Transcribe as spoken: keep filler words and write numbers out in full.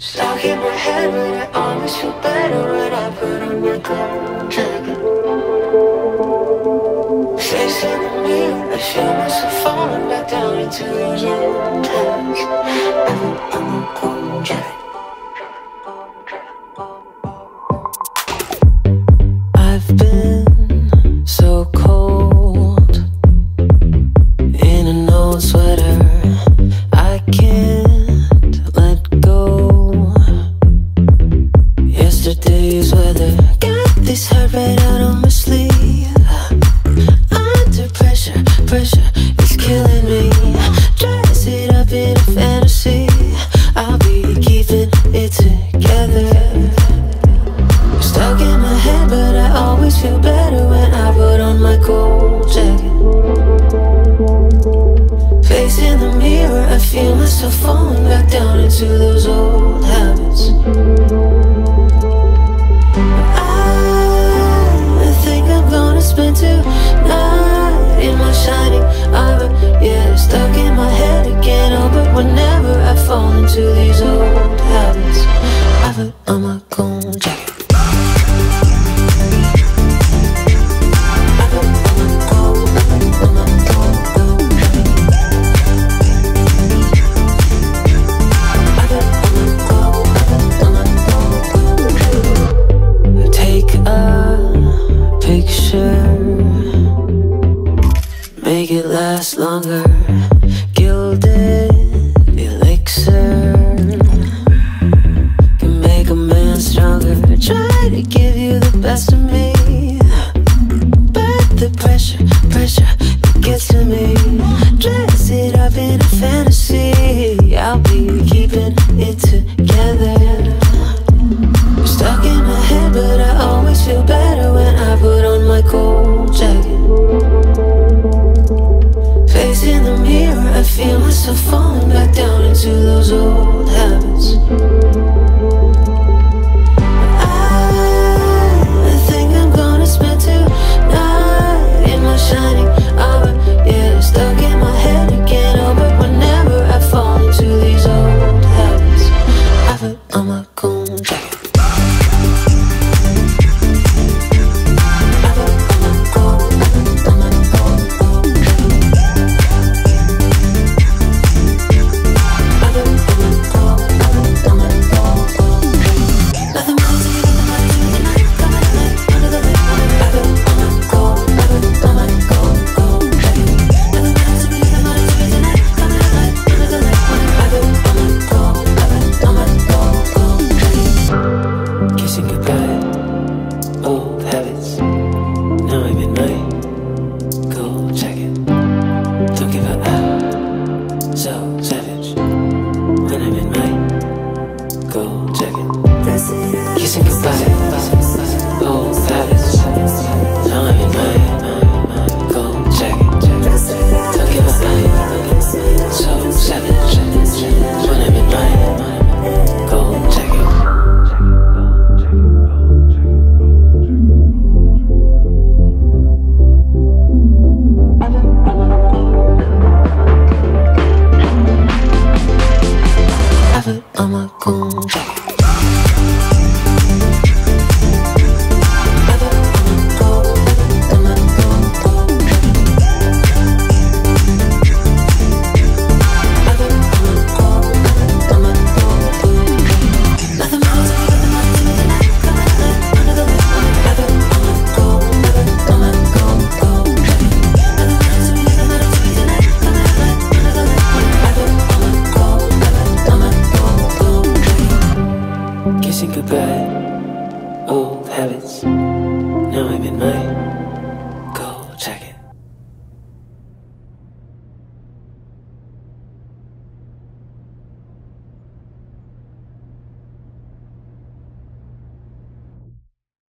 Stuck in my head, but I always feel better when I put on my gold jacket. Facing the mirror, I feel myself falling back down into those old times. I put on my gold jacket. I've been so cold in an old sweater. I can't let go. Yesterday's weather got this heart right out on my sleeve. Under pressure, pressure is killing me. Try to sit up in a fantasy. I'll be keeping it together. Stuck in my head, but I always feel better when I put on my cold jacket. Facing the mirror, I feel myself falling back down into those old habits. I think I'm gonna spend tonight in my shining armor. Yeah, stuck in my head again. Oh, but whenever I fall into these old habits, I put on my cold jacket. Make it last longer. Gilded elixir can make a man stronger. Try to give you the best of me, but the pressure, pressure, it gets to me. Dress it up in a fantasy. I'll be keeping it together. Stuck in my head, but I always feel better when I put on my cold jacket. Facing the mirror, I feel myself falling back down into those old habits. I think I'm gonna spend tonight in my shining armor. Yeah, stuck in my head again. Oh, but whenever I fall into these old habits, I put on my cold jacket. Kissing goodbye, old habits. Now I'm in my